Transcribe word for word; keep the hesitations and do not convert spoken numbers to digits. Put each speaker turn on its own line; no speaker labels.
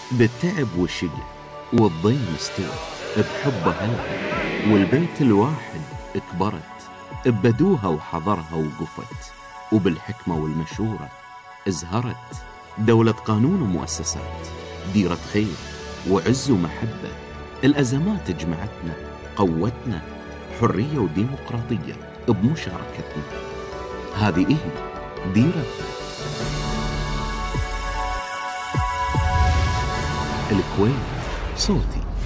بالتعب والشقى والضيم استوت، بحبها هلها والبيت الواحد كبرت، ببدوها وحضرها وقفت، وبالحكمة والمشورة ازهرت. دولة قانون ومؤسسات، ديرة خير وعز ومحبة، الأزمات جمعتنا قوتنا، حرية وديمقراطية بمشاركتنا. هذه إيه ديرتنا. الكويت صوتي.